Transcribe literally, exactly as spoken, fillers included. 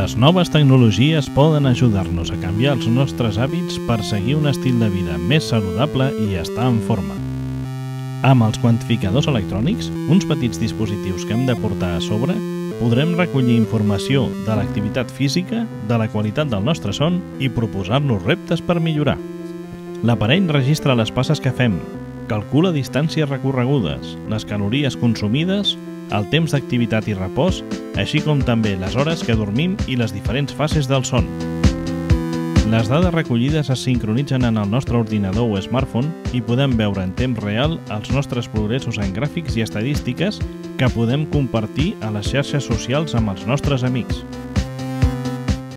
Les noves tecnologies poden ajudar-nos a canviar els nostres hàbits per seguir un estil de vida més saludable i estar en forma. Amb els quantificadors electrònics, uns petits dispositius que hem de portar a sobre, podrem recollir informació de l'activitat física, de la qualitat del nostre son i proposar-nos reptes per millorar. L'aparell registra les passes que fem, calcula distàncies recorregudes, les calories consumides, el temps d'activitat i repòs, així com també les hores que dormim i les diferents fases del son. Les dades recollides es sincronitzen en el nostre ordinador o smartphone i podem veure en temps real els nostres progressos en gràfics i estadístiques que podem compartir a les xarxes socials amb els nostres amics.